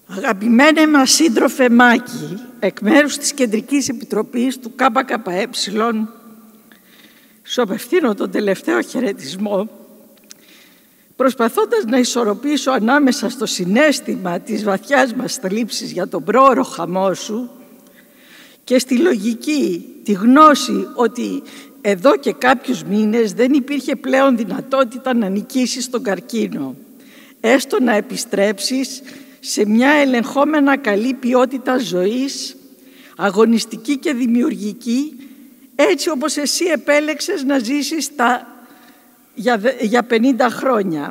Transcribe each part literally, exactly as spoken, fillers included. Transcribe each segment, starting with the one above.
Αγαπημένε μας σύντροφε Μάκη, εκ μέρους της Κεντρικής Επιτροπής του ΚΚΕ, σου απευθύνω τον τελευταίο χαιρετισμό, προσπαθώντας να ισορροπήσω ανάμεσα στο συναίσθημα της βαθιάς μας θλίψης για τον πρόωρο χαμό σου και στη λογική, τη γνώση ότι εδώ και κάποιους μήνες δεν υπήρχε πλέον δυνατότητα να νικήσεις τον καρκίνο, έστω να επιστρέψεις σε μια ελεγχόμενα καλή ποιότητα ζωής, αγωνιστική και δημιουργική, έτσι όπως εσύ επέλεξες να ζήσεις τα, για, για πενήντα χρόνια.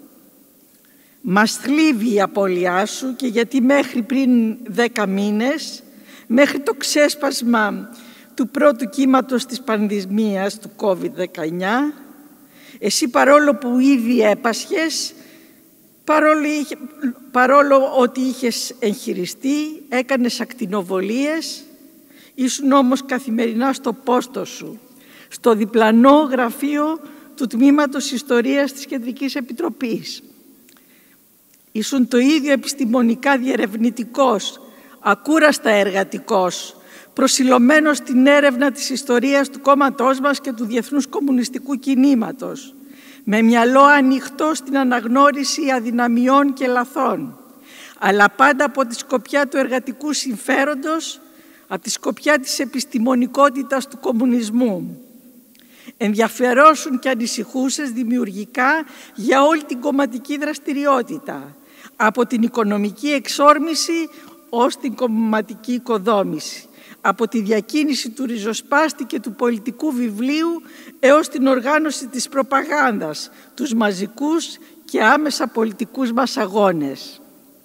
Μας θλίβει η απώλειά σου και γιατί μέχρι πριν δέκα μήνες, μέχρι το ξέσπασμα του πρώτου κύματος της πανδημίας του κόβιντ δεκαεννιά, εσύ παρόλο που ήδη έπασχες, Παρόλο, παρόλο ότι είχες εγχειριστεί, έκανες ακτινοβολίες, ήσουν όμως καθημερινά στο πόστο σου, στο διπλανό γραφείο του Τμήματος Ιστορίας της Κεντρικής Επιτροπής. Ήσουν το ίδιο επιστημονικά διερευνητικός, ακούραστα εργατικός, προσιλωμένος στην έρευνα της ιστορίας του κόμματός μας και του Διεθνούς Κομμουνιστικού Κινήματος, με μυαλό ανοιχτό στην αναγνώριση αδυναμιών και λαθών, αλλά πάντα από τη σκοπιά του εργατικού συμφέροντος, από τη σκοπιά της επιστημονικότητας του κομμουνισμού. Ενδιαφερόσουν και ανησυχούσες δημιουργικά για όλη την κομματική δραστηριότητα, από την οικονομική εξόρμηση ως την κομματική οικοδόμηση, από τη διακίνηση του ριζοσπάστη και του πολιτικού βιβλίου έως την οργάνωση της προπαγάνδας, τους μαζικούς και άμεσα πολιτικούς μας αγώνες.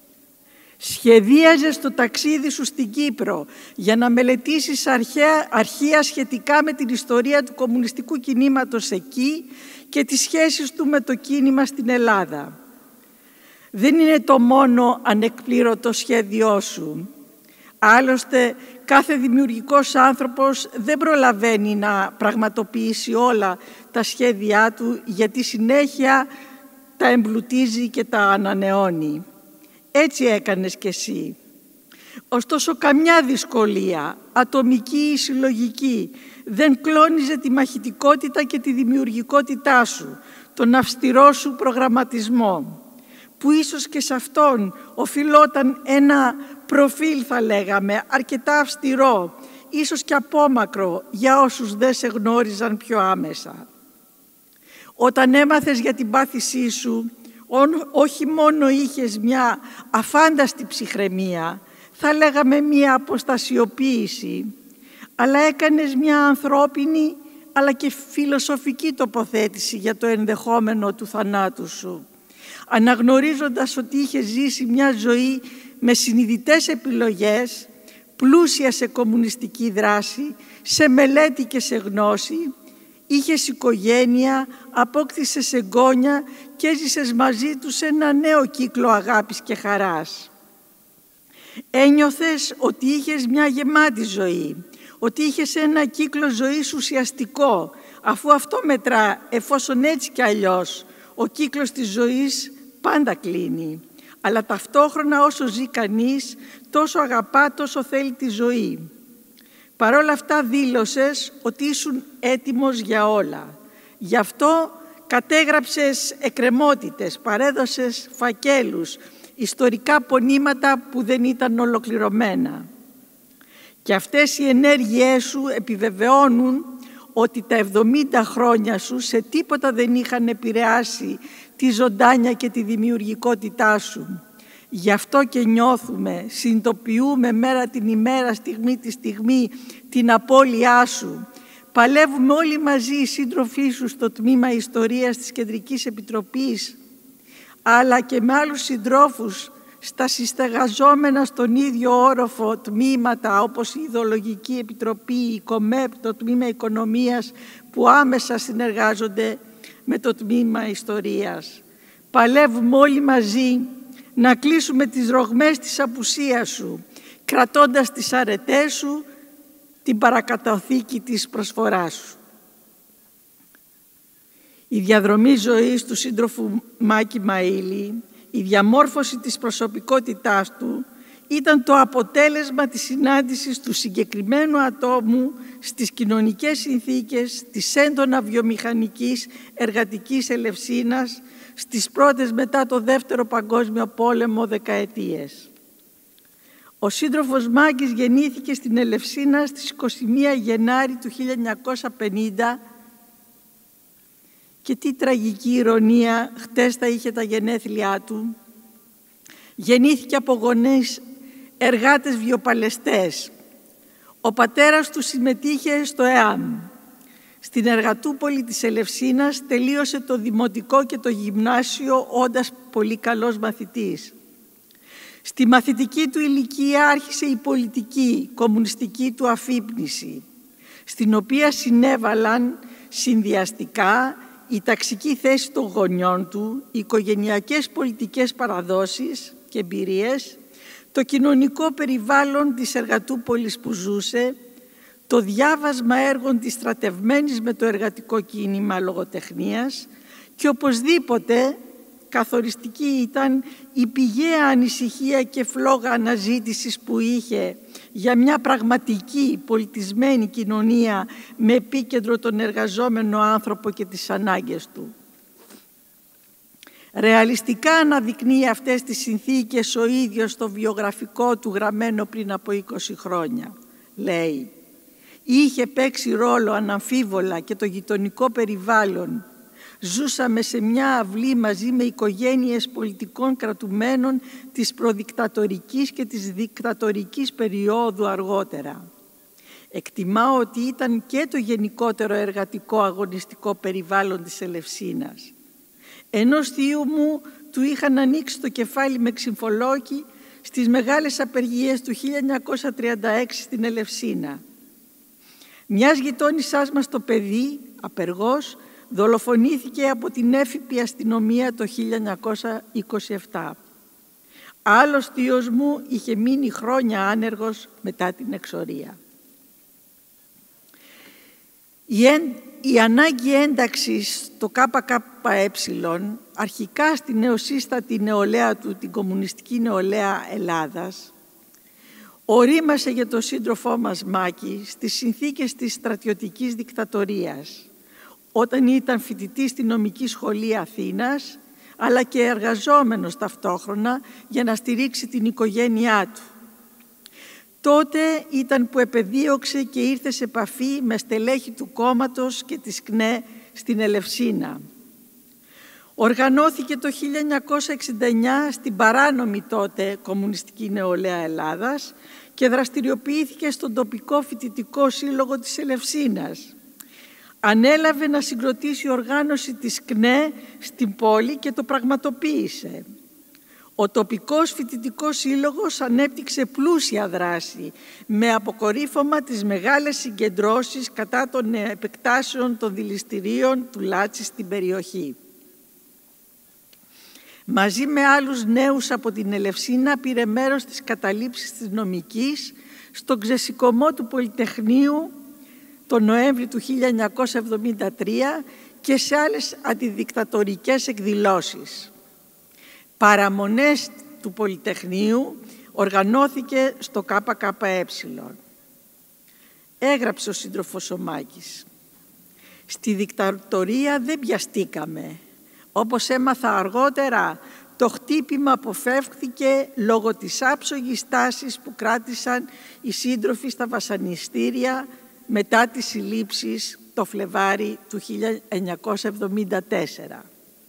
Σχεδίαζες το ταξίδι σου στην Κύπρο για να μελετήσεις αρχαία, αρχεία σχετικά με την ιστορία του κομμουνιστικού κινήματος εκεί και τις σχέσεις του με το κίνημα στην Ελλάδα. Δεν είναι το μόνο ανεκπλήρωτο σχέδιό σου. Άλλωστε, κάθε δημιουργικός άνθρωπος δεν προλαβαίνει να πραγματοποιήσει όλα τα σχέδιά του, γιατί συνέχεια τα εμπλουτίζει και τα ανανεώνει. Έτσι έκανες κι εσύ. Ωστόσο, καμιά δυσκολία, ατομική ή συλλογική, δεν κλώνιζε τη μαχητικότητα και τη δημιουργικότητά σου, τον αυστηρό σου προγραμματισμό, που ίσως και σε αυτόν οφειλόταν ένα προφίλ, θα λέγαμε, αρκετά αυστηρό, ίσως και απόμακρο για όσους δεν σε γνώριζαν πιο άμεσα. Όταν έμαθες για την πάθησή σου, όχι μόνο είχες μια αφάνταστη ψυχραιμία, θα λέγαμε μια αποστασιοποίηση, αλλά έκανες μια ανθρώπινη αλλά και φιλοσοφική τοποθέτηση για το ενδεχόμενο του θανάτου σου, αναγνωρίζοντας ότι είχες ζήσει μια ζωή με συνειδητές επιλογές, πλούσια σε κομμουνιστική δράση, σε μελέτη και σε γνώση, είχες οικογένεια, απόκτησες εγγόνια και έζησες μαζί τους σε ένα νέο κύκλο αγάπης και χαράς. Ένιωθες ότι είχες μια γεμάτη ζωή, ότι είχες ένα κύκλο ζωής ουσιαστικό, αφού αυτό μετρά, εφόσον έτσι κι αλλιώς ο κύκλος της ζωής πάντα κλείνει. Αλλά ταυτόχρονα όσο ζει κανείς, τόσο αγαπά, τόσο θέλει τη ζωή. Παρ' όλα αυτά δήλωσες ότι ήσουν έτοιμος για όλα. Γι' αυτό κατέγραψες εκκρεμότητες, παρέδωσες φακέλους, ιστορικά πονήματα που δεν ήταν ολοκληρωμένα. Και αυτές οι ενέργειές σου επιβεβαιώνουν ότι τα εβδομήντα χρόνια σου σε τίποτα δεν είχαν επηρεάσει τη ζωντάνια και τη δημιουργικότητά σου. Γι' αυτό και νιώθουμε, συνειδητοποιούμε μέρα την ημέρα, στιγμή τη στιγμή, την απώλειά σου. Παλεύουμε όλοι μαζί οι σύντροφοί σου στο Τμήμα Ιστορίας της Κεντρικής Επιτροπής, αλλά και με άλλους συντρόφους στα συστεγαζόμενα στον ίδιο όροφο τμήματα, όπως η Ιδεολογική Επιτροπή, η ΚΟΜΕΠ, το Τμήμα Οικονομίας, που άμεσα συνεργάζονται με το Τμήμα Ιστορίας. Παλεύουμε όλοι μαζί να κλείσουμε τις ρογμές της απουσίας σου, κρατώντας τις αρετές σου, την παρακαταθήκη της προσφοράς σου. Η διαδρομή ζωής του σύντροφου Μάκη Μαΐλη η διαμόρφωση της προσωπικότητάς του ήταν το αποτέλεσμα της συνάντησης του συγκεκριμένου ατόμου στις κοινωνικές συνθήκες της έντονα βιομηχανικής εργατικής Ελευσίνας στις πρώτες μετά το Δεύτερο Παγκόσμιο Πόλεμο δεκαετίες. Ο σύντροφος Μάκης γεννήθηκε στην Ελευσίνα στις είκοσι μία Γενάρη του χίλια εννιακόσια πενήντα και τι τραγική ηρωνία, χτες θα είχε τα γενέθλιά του. Γεννήθηκε από γονείς εργάτες βιοπαλαιστές. Ο πατέρας του συμμετείχε στο ΕΑΜ. Στην Εργατούπολη της Ελευσίνας τελείωσε το δημοτικό και το γυμνάσιο όντας πολύ καλός μαθητής. Στη μαθητική του ηλικία άρχισε η πολιτική, κομμουνιστική του αφύπνιση, στην οποία συνέβαλαν συνδυαστικά η ταξική θέση των γονιών του, οι οικογενειακές πολιτικές παραδόσεις και εμπειρίες, το κοινωνικό περιβάλλον της Εργατούπολης που ζούσε, το διάβασμα έργων της στρατευμένης με το εργατικό κίνημα λογοτεχνίας και οπωσδήποτε καθοριστική ήταν η πηγαία ανησυχία και φλόγα αναζήτησης που είχε για μια πραγματική πολιτισμένη κοινωνία με επίκεντρο τον εργαζόμενο άνθρωπο και τις ανάγκες του. Ρεαλιστικά αναδεικνύει αυτές τις συνθήκες ο ίδιος στο βιογραφικό του γραμμένο πριν από είκοσι χρόνια. Λέει, είχε παίξει ρόλο αναμφίβολα και το γειτονικό περιβάλλον. Ζούσαμε σε μια αυλή μαζί με οικογένειες πολιτικών κρατουμένων της προδικτατορικής και της δικτατορικής περίοδου αργότερα. Εκτιμάω ότι ήταν και το γενικότερο εργατικό αγωνιστικό περιβάλλον της Ελευσίνας. Ενός θείου μου του είχαν ανοίξει το κεφάλι με ξυμφολόκι στις μεγάλες απεργίες του χίλια εννιακόσια τριάντα έξι στην Ελευσίνα. Μιας γειτόνισσάς μας το παιδί, απεργός, δολοφονήθηκε από την έφυπη αστυνομία το χίλια εννιακόσια είκοσι επτά. Άλλος θείος μου είχε μείνει χρόνια άνεργος μετά την εξορία. Η, εν, η ανάγκη ένταξης στο ΚΚΕ, αρχικά στη νεοσύστατη νεολαία του, την κομμουνιστική νεολαία Ελλάδας, ορίμασε για τον σύντροφό μας Μάκη στις συνθήκες της στρατιωτικής δικτατορίας, όταν ήταν φοιτητής στη νομική σχολή Αθήνας, αλλά και εργαζόμενος ταυτόχρονα για να στηρίξει την οικογένειά του. Τότε ήταν που επεδίωξε και ήρθε σε επαφή με στελέχη του κόμματος και της ΚΝΕ στην Ελευσίνα. Οργανώθηκε το χίλια εννιακόσια εξήντα εννιά στην παράνομη τότε Κομμουνιστική Νεολαία Ελλάδας και δραστηριοποιήθηκε στον τοπικό φοιτητικό σύλλογο της Ελευσίνας. Ανέλαβε να συγκροτήσει οργάνωση της ΚΝΕ στην πόλη και το πραγματοποίησε. Ο τοπικός φοιτητικός σύλλογος ανέπτυξε πλούσια δράση με αποκορύφωμα τις μεγάλες συγκεντρώσεις κατά των επεκτάσεων των δηληστηρίων του Λάτσι στην περιοχή. Μαζί με άλλους νέους από την Ελευσίνα πήρε μέρος στις καταλήψεις της νομικής στον ξεσηκωμό του Πολυτεχνείου τον Νοέμβρη του χίλια εννιακόσια εβδομήντα τρία και σε άλλες αντιδικτατορικές εκδηλώσεις. Παραμονές του Πολυτεχνείου οργανώθηκε στο ΚΚΕ. Έγραψε ο σύντροφος ο Μάκης. Στη δικτατορία δεν πιαστήκαμε. Όπως έμαθα αργότερα, το χτύπημα αποφεύχθηκε λόγω της άψογης τάσης που κράτησαν οι σύντροφοι στα βασανιστήρια μετά τις συλλήψεις το Φλεβάρι του χίλια εννιακόσια εβδομήντα τέσσερα.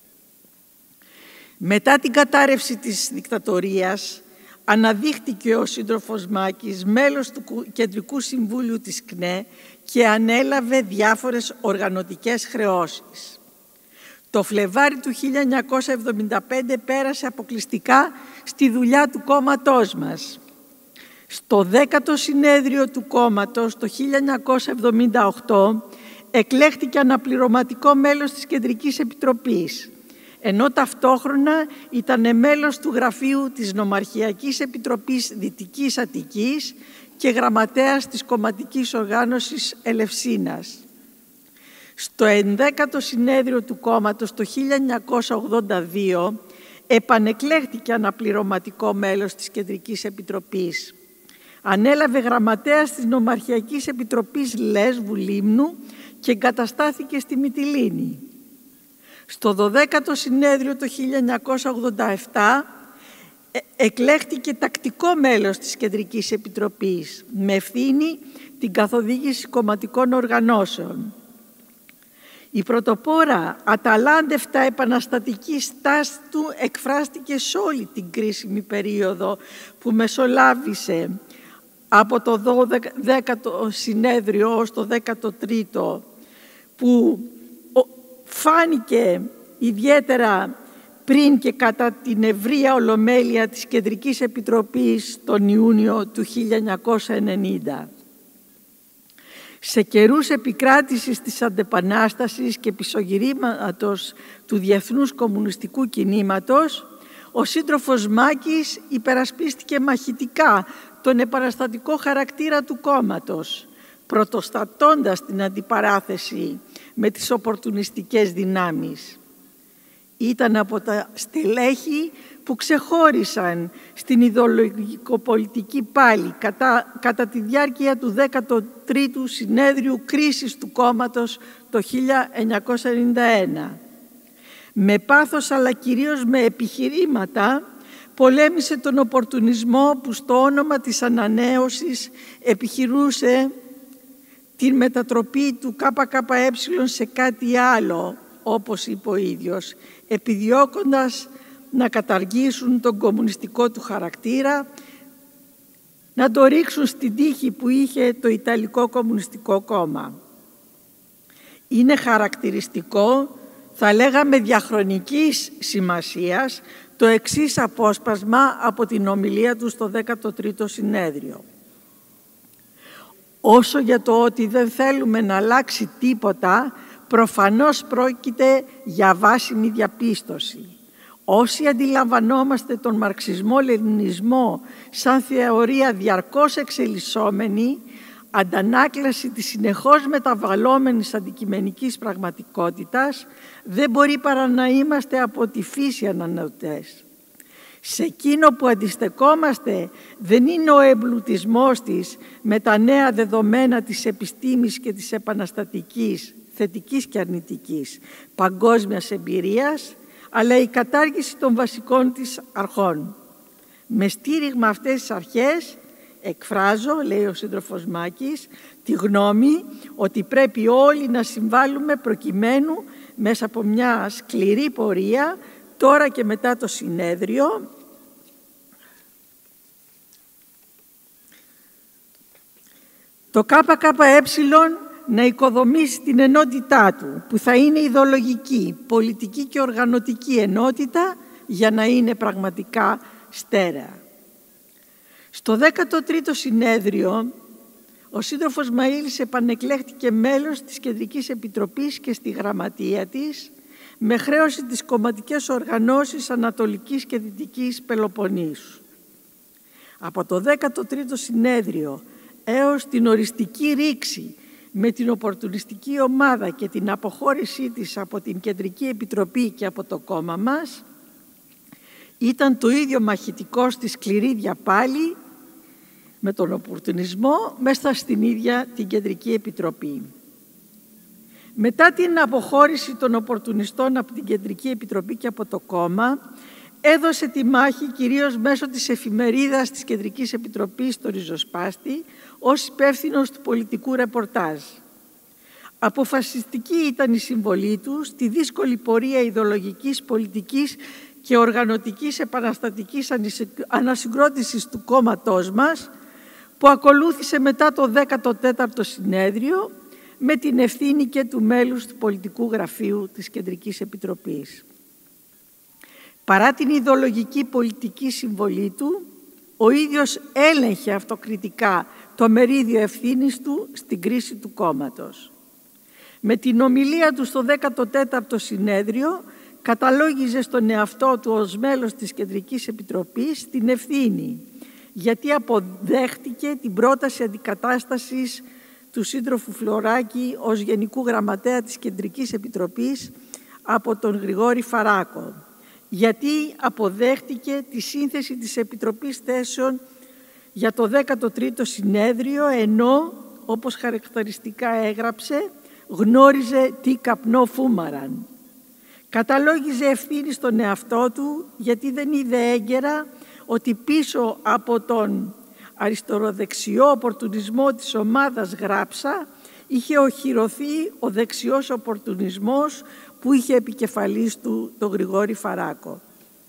Μετά την κατάρρευση της δικτατορίας αναδείχτηκε ο σύντροφος Μάκης μέλος του Κεντρικού Συμβούλιου της ΚΝΕ και ανέλαβε διάφορες οργανωτικές χρεώσεις. Το Φλεβάρι του χίλια εννιακόσια εβδομήντα πέντε πέρασε αποκλειστικά στη δουλειά του κόμματός μας. Στο δέκατο συνέδριο του κόμματος το χίλια εννιακόσια εβδομήντα οκτώ εκλέχθηκε αναπληρωματικό μέλος της Κεντρικής Επιτροπής, ενώ ταυτόχρονα ήταν μέλος του γραφείου της Νομαρχιακής Επιτροπής Δυτικής Αττικής και γραμματέας της κομματικής οργάνωσης Ελευσίνας. Στο ενδέκατο συνέδριο του κόμματος το χίλια εννιακόσια ογδόντα δύο επανεκλέχτηκε αναπληρωματικό μέλος της Κεντρικής Επιτροπής. Ανέλαβε γραμματέας της Νομαρχιακής Επιτροπής Λέσβου Λίμνου και εγκαταστάθηκε στη Μυτιλήνη. Στο δωδέκατο συνέδριο το χίλια εννιακόσια ογδόντα επτά ε, εκλέχτηκε τακτικό μέλος της Κεντρικής Επιτροπής με ευθύνη την καθοδήγηση κομματικών οργανώσεων. Η πρωτοπόρα αταλάντευτα επαναστατική στάση του εκφράστηκε σε όλη την κρίσιμη περίοδο που μεσολάβησε από το δέκατο συνέδριο ως το δέκατο τρίτο, που φάνηκε ιδιαίτερα πριν και κατά την ευρεία ολομέλεια της Κεντρικής Επιτροπής τον Ιούνιο του χίλια εννιακόσια ενενήντα. Σε καιρούς επικράτησης της αντεπανάστασης και πισωγυρήματος του Διεθνούς Κομμουνιστικού Κινήματος, ο σύντροφος Μάκης υπερασπίστηκε μαχητικά τον επαναστατικό χαρακτήρα του κόμματος, πρωτοστατώντας την αντιπαράθεση με τις οπορτουνιστικές δυνάμεις. Ήταν από τα στελέχη που ξεχώρισαν στην ιδεολογικοπολιτική πάλη κατά, κατά τη διάρκεια του δέκατου τρίτου συνέδριου κρίσης του κόμματος το χίλια εννιακόσια ενενήντα ένα. Με πάθος αλλά κυρίως με επιχειρήματα πολέμησε τον οπορτουνισμό που στο όνομα της ανανέωσης επιχειρούσε την μετατροπή του ΚΚΕ σε κάτι άλλο, όπως είπε ο ίδιος, επιδιώκοντας να καταργήσουν τον κομμουνιστικό του χαρακτήρα, να το ρίξουν στην τύχη που είχε το Ιταλικό Κομμουνιστικό Κόμμα. Είναι χαρακτηριστικό, θα λέγαμε διαχρονικής σημασίας, το εξής απόσπασμα από την ομιλία του στο δέκατο τρίτο συνέδριο. Όσο για το ότι δεν θέλουμε να αλλάξει τίποτα, προφανώς πρόκειται για βάσιμη διαπίστωση. Όσοι αντιλαμβανόμαστε τον μαρξισμό-λενινισμό σαν θεωρία διαρκώς εξελισσόμενη, αντανάκλαση της συνεχώς μεταβαλλόμενης αντικειμενικής πραγματικότητας, δεν μπορεί παρά να είμαστε από τη φύση ανανεωτές. Σε εκείνο που αντιστεκόμαστε δεν είναι ο εμπλουτισμός της με τα νέα δεδομένα της επιστήμης και της επαναστατικής, θετικής και αρνητικής, παγκόσμιας εμπειρίας, αλλά η κατάργηση των βασικών της αρχών. Με στήριγμα αυτές τις αρχές εκφράζω, λέει ο σύντροφος Μάκης, τη γνώμη ότι πρέπει όλοι να συμβάλλουμε προκειμένου μέσα από μια σκληρή πορεία, τώρα και μετά το συνέδριο, το ΚΚΕ να οικοδομήσει την ενότητά του, που θα είναι ιδεολογική, πολιτική και οργανωτική ενότητα για να είναι πραγματικά στέρεα. Στο δέκατο τρίτο συνέδριο, ο σύντροφος Μαΐλης επανεκλέχτηκε μέλος της Κεντρικής Επιτροπής και στη γραμματεία της, με χρέωση τις κομματικές οργανώσεις Ανατολικής και Δυτικής Πελοποννήσου. Από το δέκατο τρίτο συνέδριο έως την οριστική ρήξη με την οπορτουνιστική ομάδα και την αποχώρησή της από την Κεντρική Επιτροπή και από το κόμμα μας, ήταν το ίδιο μαχητικό στη σκληρή διαπάλη με τον οπορτουνισμό μέσα στην ίδια την Κεντρική Επιτροπή. Μετά την αποχώρηση των οπορτουνιστών από την Κεντρική Επιτροπή και από το κόμμα, έδωσε τη μάχη κυρίως μέσω της εφημερίδας της Κεντρικής Επιτροπής στο Ριζοσπάστη ως υπεύθυνος του πολιτικού ρεπορτάζ. Αποφασιστική ήταν η συμβολή του στη δύσκολη πορεία ιδεολογικής, πολιτικής και οργανωτικής επαναστατικής ανασυγκρότησης του κόμματός μας, που ακολούθησε μετά το δέκατο τέταρτο συνέδριο με την ευθύνη και του μέλους του πολιτικού γραφείου της Κεντρικής Επιτροπής. Παρά την ιδεολογική πολιτική συμβολή του, ο ίδιος έλεγχε αυτοκριτικά το μερίδιο ευθύνης του στην κρίση του κόμματος. Με την ομιλία του στο δέκατο τέταρτο συνέδριο καταλόγιζε στον εαυτό του ως μέλος της Κεντρικής Επιτροπής την ευθύνη, γιατί αποδέχτηκε την πρόταση αντικατάστασης του σύντροφου Φλωράκη ως Γενικού Γραμματέα της Κεντρικής Επιτροπής από τον Γρηγόρη Φαράκο γιατί αποδέχτηκε τη σύνθεση της Επιτροπής Θέσεων για το δέκατο τρίτο συνέδριο, ενώ, όπως χαρακτηριστικά έγραψε, γνώριζε τι καπνό φούμαραν. Καταλόγιζε ευθύνη στον εαυτό του, γιατί δεν είδε έγκαιρα ότι πίσω από τον αριστεροδεξιό οπορτουνισμό της ομάδας Γράψα είχε οχυρωθεί ο δεξιός οπορτουνισμός που είχε επικεφαλής του τον Γρηγόρη Φαράκο.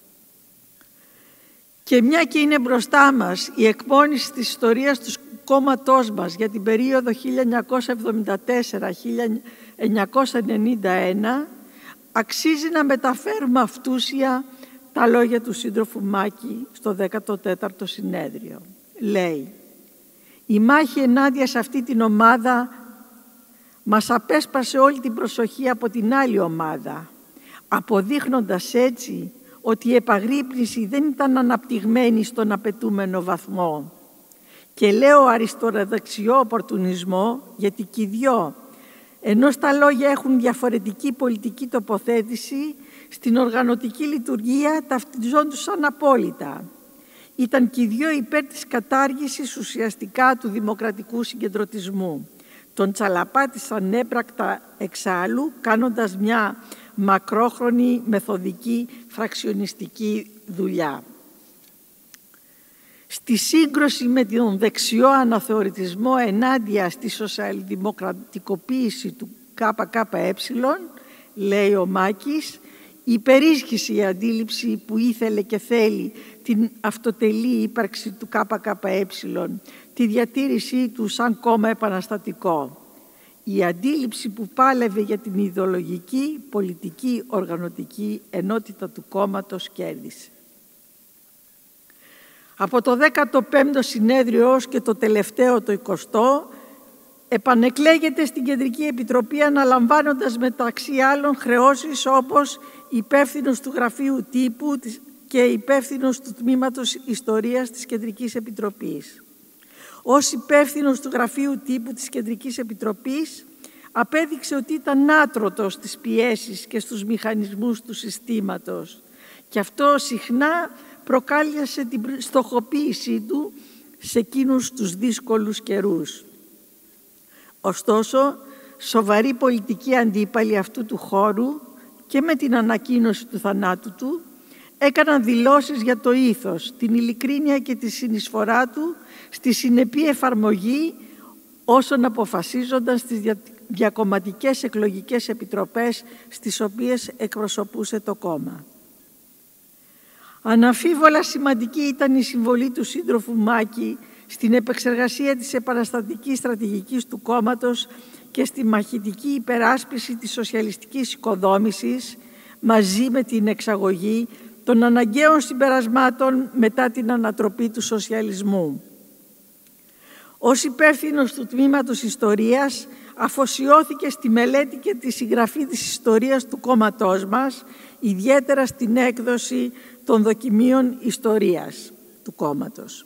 Και μια και είναι μπροστά μας η εκπόνηση της ιστορίας του κόμματός μας για την περίοδο χίλια εννιακόσια εβδομήντα τέσσερα με χίλια εννιακόσια ενενήντα ένα, αξίζει να μεταφέρουμε αυτούσια τα λόγια του σύντροφου Μάκη στο δέκατο τέταρτο συνέδριο. Λέει: «Η μάχη ενάντια σε αυτή την ομάδα μας απέσπασε όλη την προσοχή από την άλλη ομάδα, αποδείχνοντας έτσι ότι η επαγρύπνηση δεν ήταν αναπτυγμένη στον απαιτούμενο βαθμό. Και λέω αριστεροδεξιό οπορτουνισμό, γιατί και οι δυο, ενώ στα λόγια έχουν διαφορετική πολιτική τοποθέτηση, στην οργανωτική λειτουργία ταυτιζόντουσαν απόλυτα. Ήταν και οι δυο υπέρ της κατάργησης ουσιαστικά του δημοκρατικού συγκεντρωτισμού. Τον τσαλαπάτησαν έπρακτα εξάλλου, κάνοντας μια μακρόχρονη μεθοδική φραξιονιστική δουλειά. Στη σύγκρουση με τον δεξιό αναθεωρητισμό ενάντια στη σοσιαλδημοκρατικοποίηση του ΚΚΕ, λέει ο Μάκης, υπερίσχυσε η αντίληψη που ήθελε και θέλει την αυτοτελή ύπαρξη του ΚΚΕ, τη διατήρησή του σαν κόμμα επαναστατικό. Η αντίληψη που πάλευε για την ιδεολογική, πολιτική, οργανωτική ενότητα του κόμματος κέρδισε. Από το δέκατο πέμπτο συνέδριο ως και το τελευταίο, το εικοστό, επανεκλέγεται στην Κεντρική Επιτροπή αναλαμβάνοντας μεταξύ άλλων χρεώσεις όπως υπεύθυνος του Γραφείου Τύπου και υπεύθυνος του Τμήματος Ιστορίας της Κεντρικής Επιτροπής. Ως υπεύθυνος του Γραφείου Τύπου της Κεντρικής Επιτροπής απέδειξε ότι ήταν άτρωτος στις πιέσεις και στους μηχανισμούς του συστήματος, και αυτό συχνά προκάλεσε την στοχοποίησή του σε εκείνους τους δύσκολους καιρούς. Ωστόσο, σοβαροί πολιτικοί αντίπαλοι αυτού του χώρου και με την ανακοίνωση του θανάτου του έκαναν δηλώσεις για το ήθος, την ειλικρίνεια και τη συνεισφορά του στη συνεπή εφαρμογή όσων αποφασίζονταν στις διακομματικές εκλογικές επιτροπές στις οποίες εκπροσωπούσε το κόμμα. Αναμφίβολα σημαντική ήταν η συμβολή του σύντροφου Μάκη στην επεξεργασία της επαναστατικής στρατηγικής του κόμματος και στη μαχητική υπεράσπιση της σοσιαλιστικής οικοδόμησης, μαζί με την εξαγωγή των αναγκαίων συμπερασμάτων μετά την ανατροπή του σοσιαλισμού. Ως υπεύθυνος του Τμήματος Ιστορίας αφοσιώθηκε στη μελέτη και τη συγγραφή της ιστορίας του κόμματός μας, ιδιαίτερα στην έκδοση των δοκιμίων ιστορίας του κόμματος.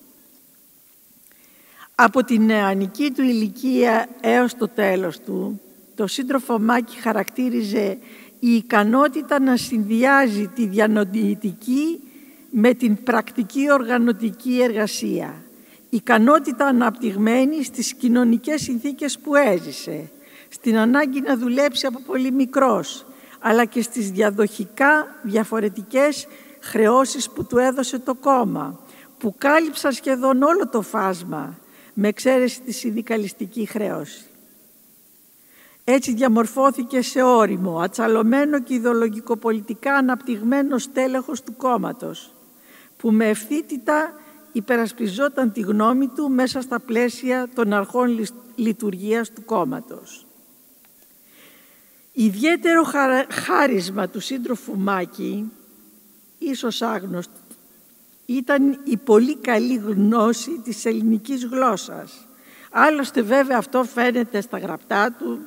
Από την νεανική του ηλικία έως το τέλος του, το σύντροφο Μάκη χαρακτήριζε η ικανότητα να συνδυάζει τη διανοητική με την πρακτική οργανωτική εργασία, ικανότητα αναπτυγμένη στις κοινωνικές συνθήκες που έζησε, στην ανάγκη να δουλέψει από πολύ μικρός, αλλά και στις διαδοχικά διαφορετικές χρεώσεις που του έδωσε το κόμμα, που κάλυψαν σχεδόν όλο το φάσμα, με εξαίρεση τη συνδικαλιστική χρέωση. Έτσι διαμορφώθηκε σε ώριμο, ατσαλωμένο και ιδεολογικοπολιτικά αναπτυγμένο στέλεχος του κόμματος, που με ευθύτητα υπερασπιζόταν τη γνώμη του μέσα στα πλαίσια των αρχών λειτουργίας του κόμματος. Ιδιαίτερο χάρισμα του σύντροφου Μάκη, ίσως άγνωστο, ήταν η πολύ καλή γνώση της ελληνικής γλώσσας. Άλλωστε βέβαια αυτό φαίνεται στα γραπτά του,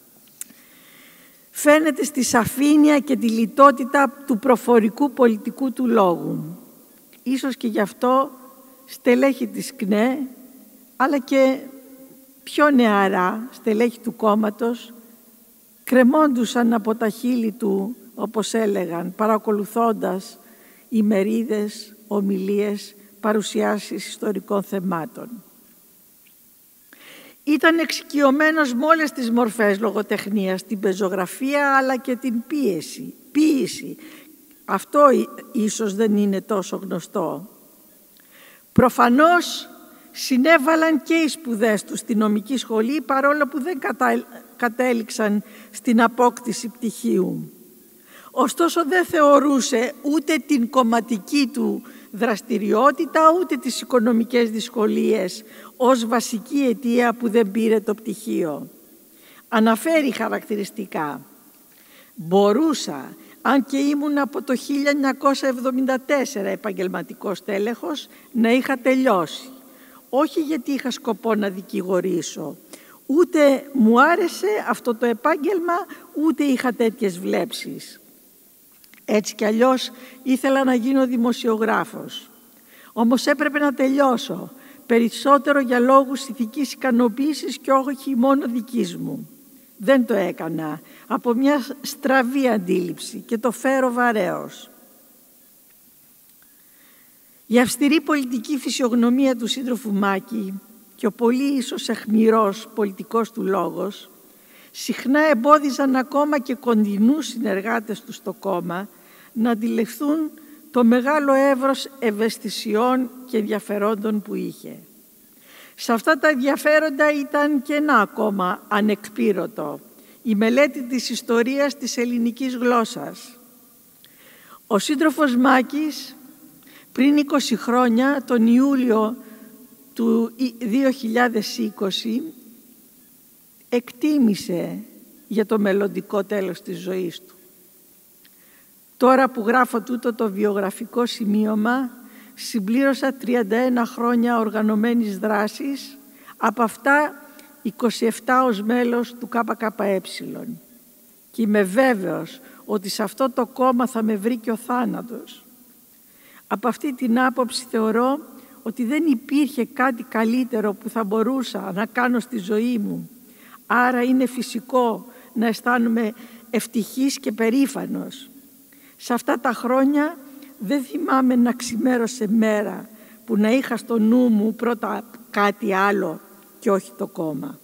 φαίνεται στη σαφήνεια και τη λιτότητα του προφορικού πολιτικού του λόγου. Ίσως και γι' αυτό στελέχη της ΚΝΕ, αλλά και πιο νεαρά στελέχη του κόμματος, κρεμόντουσαν από τα χείλη του όπως έλεγαν, παρακολουθώντας ημερίδες, ομιλίες, παρουσιάσεις ιστορικών θεμάτων. Ήταν εξοικειωμένος με όλες τις μορφές λογοτεχνίας, την πεζογραφία αλλά και την πίεση, ποίηση. Αυτό ίσως δεν είναι τόσο γνωστό. Προφανώς συνέβαλαν και οι σπουδές του στη νομική σχολή, παρόλο που δεν κατέληξαν στην απόκτηση πτυχίου. Ωστόσο δεν θεωρούσε ούτε την κομματική του δραστηριότητα, ούτε τις οικονομικές δυσκολίες ως βασική αιτία που δεν πήρε το πτυχίο. Αναφέρει χαρακτηριστικά: «Μπορούσα, αν και ήμουν από το χίλια εννιακόσια εβδομήντα τέσσερα επαγγελματικός τέλεχος, να είχα τελειώσει. Όχι γιατί είχα σκοπό να δικηγορήσω, ούτε μου άρεσε αυτό το επάγγελμα, ούτε είχα τέτοιες βλέψεις. Έτσι κι αλλιώς ήθελα να γίνω δημοσιογράφος. Όμως έπρεπε να τελειώσω, περισσότερο για λόγους ηθικής ικανοποίησης και όχι μόνο δικής μου. Δεν το έκανα, από μια στραβή αντίληψη, και το φέρω βαρέως». Η αυστηρή πολιτική φυσιογνωμία του σύντροφου Μάκη και ο πολύ ίσως αιχμηρός πολιτικός του λόγος συχνά εμπόδιζαν ακόμα και κοντινούς συνεργάτες του στο κόμμα να αντιληφθούν το μεγάλο εύρος ευαισθησιών και ενδιαφερόντων που είχε. Σε αυτά τα ενδιαφέροντα ήταν και ένα ακόμα ανεκπλήρωτο: η μελέτη της ιστορίας της ελληνικής γλώσσας. Ο σύντροφος Μάκης πριν είκοσι χρόνια, τον Ιούλιο του δύο χιλιάδες είκοσι, εκτίμησε για το μελλοντικό τέλος της ζωής του. Τώρα που γράφω τούτο το βιογραφικό σημείωμα, συμπλήρωσα τριάντα ένα χρόνια οργανωμένης δράσης, από αυτά είκοσι επτά ως μέλος του ΚΚΕ, και είμαι βέβαιος ότι σε αυτό το κόμμα θα με βρει και ο θάνατος. Από αυτή την άποψη θεωρώ ότι δεν υπήρχε κάτι καλύτερο που θα μπορούσα να κάνω στη ζωή μου, άρα είναι φυσικό να αισθάνομαι ευτυχής και περήφανος. Σε αυτά τα χρόνια δεν θυμάμαι να ξημέρωσε μέρα που να είχα στο νου μου πρώτα κάτι άλλο και όχι το κόμμα.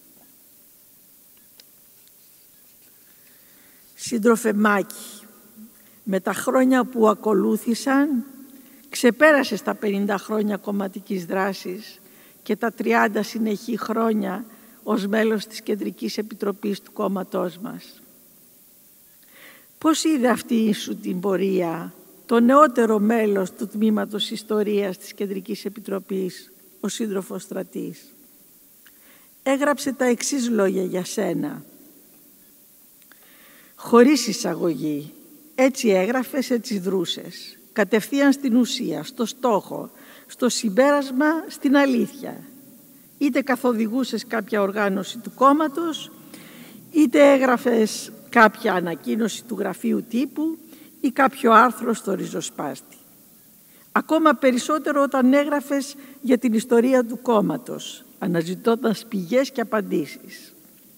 Σύντροφε Μάκη, με τα χρόνια που ακολούθησαν, ξεπέρασες τα πενήντα χρόνια κομματικής δράσης και τα τριάντα συνεχή χρόνια ως μέλος της Κεντρικής Επιτροπής του κόμματός μας. Πώς είδε αυτή σου την πορεία το νεότερο μέλος του Τμήματος Ιστορίας της Κεντρικής Επιτροπής, ο σύντροφος Στρατής? Έγραψε τα εξής λόγια για σένα: «Χωρίς εισαγωγή, έτσι έγραφες, έτσι δρούσες, κατευθείαν στην ουσία, στο στόχο, στο συμπέρασμα, στην αλήθεια. Είτε καθοδηγούσες κάποια οργάνωση του κόμματος, είτε έγραφες κάποια ανακοίνωση του γραφείου τύπου ή κάποιο άρθρο στο ριζοσπάστη. Ακόμα περισσότερο όταν έγραφες για την ιστορία του κόμματος, αναζητώντας πηγές και απαντήσεις.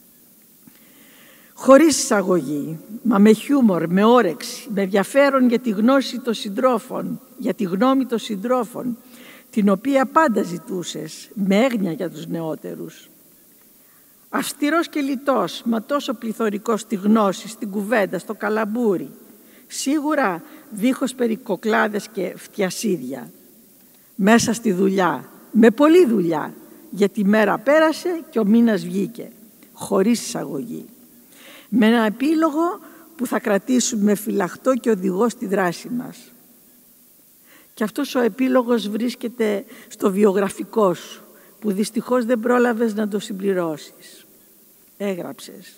Χωρίς εισαγωγή, μα με χιούμορ, με όρεξη, με ενδιαφέρον για τη γνώση των συντρόφων, για τη γνώμη των συντρόφων, την οποία πάντα ζητούσες, με έγνοια για τους νεότερους. Αυστηρός και λιτός, μα τόσο πληθωρικός στη γνώση, στην κουβέντα, στο καλαμπούρι. Σίγουρα δίχως περικοκλάδες και φτιασίδια. Μέσα στη δουλειά, με πολλή δουλειά, γιατί η μέρα πέρασε και ο μήνας βγήκε, χωρίς εισαγωγή. Με ένα επίλογο που θα κρατήσουμε φυλαχτό και οδηγό στη δράση μας. Και αυτός ο επίλογος βρίσκεται στο βιογραφικό σου, που δυστυχώς δεν πρόλαβες να το συμπληρώσεις. Έγραψες: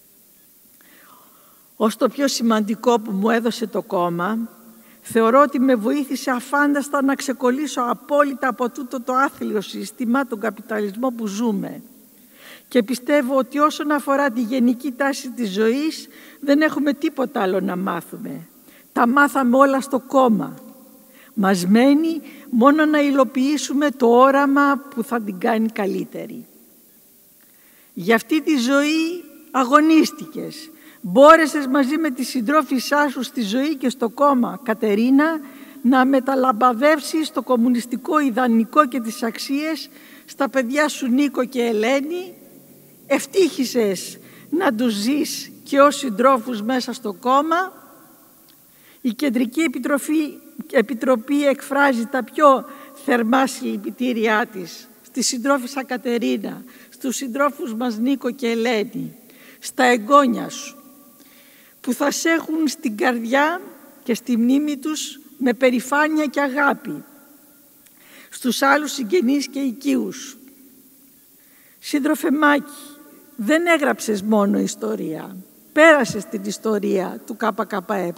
«Ως το πιο σημαντικό που μου έδωσε το κόμμα, θεωρώ ότι με βοήθησε αφάνταστα να ξεκολλήσω απόλυτα από τούτο το άθλιο σύστημα, τον καπιταλισμό που ζούμε. Και πιστεύω ότι όσον αφορά τη γενική τάση της ζωής, δεν έχουμε τίποτα άλλο να μάθουμε. Τα μάθαμε όλα στο κόμμα. Μας μένει μόνο να υλοποιήσουμε το όραμα που θα την κάνει καλύτερη. Για αυτή τη ζωή αγωνίστηκες, Μπόρεσες μαζί με τη συντρόφισσά σου στη ζωή και στο κόμμα, Κατερίνα, να μεταλαμπαδεύσεις το κομμουνιστικό ιδανικό και τις αξίες στα παιδιά σου Νίκο και Ελένη. Ευτύχησες να τους ζεις και ως συντρόφους μέσα στο κόμμα. Η Κεντρική Επιτροπή, Επιτροπή εκφράζει τα πιο θερμά συλληπιτήριά της στη συντρόφισσα Κατερίνα, στους συντρόφους μας Νίκο και Ελένη, στα εγγόνια σου, που θα σε έχουν στην καρδιά και στη μνήμη τους με περηφάνεια και αγάπη, στους άλλους συγγενείς και οικείους. Σύντροφε Μάκη, δεν έγραψες μόνο ιστορία, πέρασες την ιστορία του ΚΚΕ.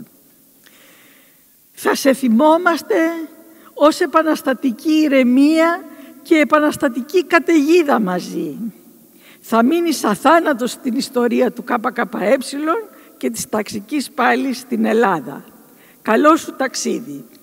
Θα σε θυμόμαστε ως επαναστατική ηρεμία και επαναστατική καταιγίδα μαζί. Θα μείνεις αθάνατος στην ιστορία του ΚΚΕ και της ταξικής πάλης στην Ελλάδα. Καλό σου ταξίδι.